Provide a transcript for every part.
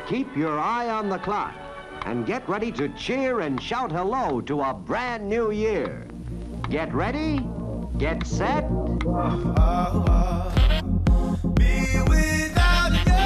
keep your eye on the clock and get ready to cheer and shout hello to a brand new year. Get ready, get set. Be without you.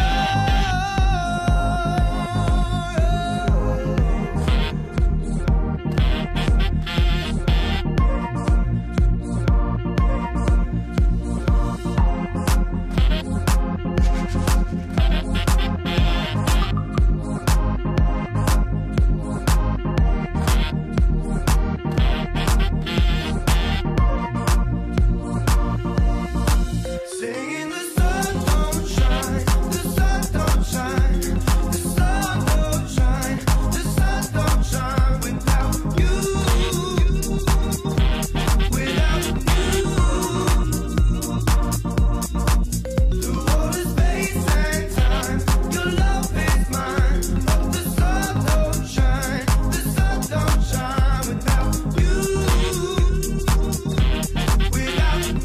Singing the sun don't shine, the sun don't shine, the sun don't shine, the sun don't shine without you, without you. Through all the space and time, your love is mine. But the sun don't shine without you, without you.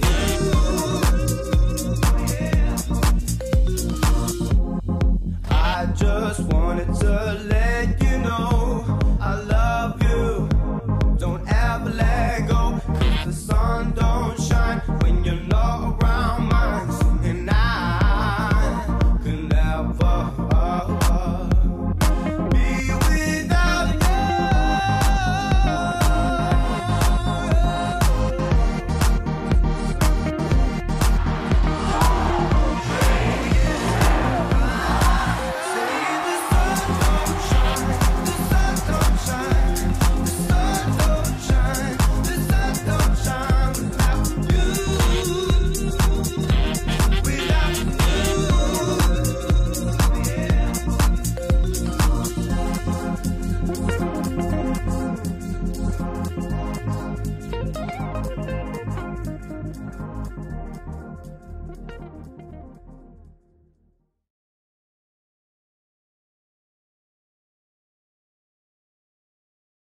I just wanted to let you know I love you. Don't ever let go, 'cause the sun don't shine when you're not around mine. And I could never